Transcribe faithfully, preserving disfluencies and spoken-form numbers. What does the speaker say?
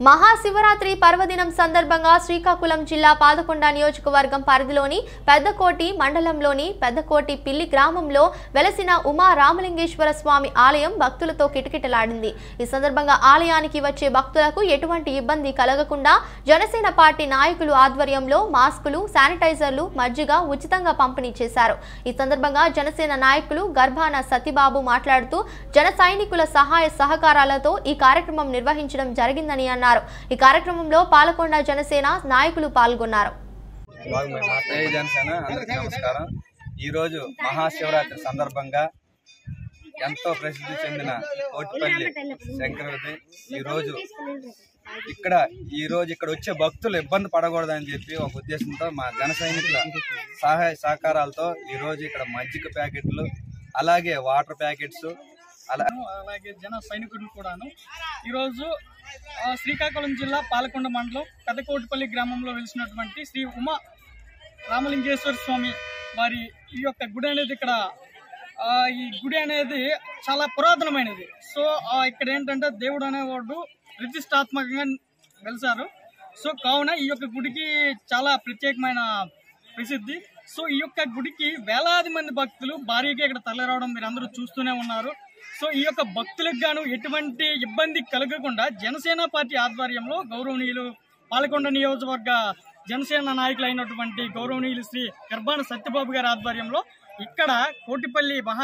మహాశివరాత్రి పర్వదినం సందర్భంగా శ్రీకాకుళం జిల్లా పాదకొండ నియోజకవర్గం పరిధిలోని పెద్దకోటి మండలంలోని పెద్దకోటి పిల్లి గ్రామంలో వెలసిన ఉమా రామలింగేశ్వర స్వామి ఆలయం భక్తులతో కిటకిటలాడింది। ఈ సందర్భంగా ఆలయానికి వచ్చే భక్తులకు ఎటువంటి ఇబ్బంది కలగకుండా జనసేన పార్టీ నాయకులు ఆధ్వర్యంలో మాస్కులు, శానిటైజర్లు, మజ్జిగ ఉచితంగా పంపిణీ చేశారు। ఈ సందర్భంగా జనసేన నాయకులు గర్భాన సత్యబాబు మాట్లాడుతూ జన సైనికుల సహాయ సహకారాలతో ఈ కార్యక్రమం నిర్వహించడం జరిగిందని అన్నారు। ఈ కార్యక్రమంలో పాలకొండ జనసేన నాయకులు పాల్గొన్నారు। నమస్కారం। ఈ రోజు మహాశివరాత్రి సందర్భంగా ఎంతో ప్రసిద్ధి చెందిన కోటిపల్లి శంకరుడి ఈ రోజు ఇక్కడ ఈ రోజు ఇక్కడ వచ్చే భక్తులు ఇబ్బంది పడకూడదని చెప్పి ఒక ఉద్దేశంతో మా జన సైనికుల సహాయ సహకారాలతో ఈ రోజు ఇక్కడ మజ్జిగ ప్యాకెట్లు, అలాగే వాటర్ ప్యాకెట్స్, అలాగే జన సైనికులు కూడాను ఈరోజు శ్రీకాకుళం జిల్లా పాలకొండ మండలం పెద్దకోటిపల్లి గ్రామంలో వెలిసినటువంటి శ్రీ ఉమా రామలింగేశ్వర స్వామి వారి ఈ యొక్క గుడి అనేది ఇక్కడ ఈ గుడి అనేది చాలా పురాతనమైనది। సో ఇక్కడ ఏంటంటే దేవుడు అనేవాడు ప్రతిష్టాత్మకంగా వెలిసారు। సో కావున ఈ యొక్క గుడికి చాలా ప్రత్యేకమైన ప్రసిద్ధి। సో ఈ యొక్క గుడికి వేలాది మంది భక్తులు భారీగా ఇక్కడ తరలిరావడం మీరు అందరూ చూస్తూనే ఉన్నారు। సో ఈ యొక్క భక్తులకు గాను ఎటువంటి ఇబ్బంది కలగకుండా జనసేన పార్టీ ఆధ్వర్యంలో గౌరవనీయులు పాలకొండ నియోజకవర్గ జనసేన నాయకులు అయినటువంటి గౌరవనీయులు శ్రీ గర్భాన సత్యబాబు గారి ఆధ్వర్యంలో ఇక్కడ కోటిపల్లి మహా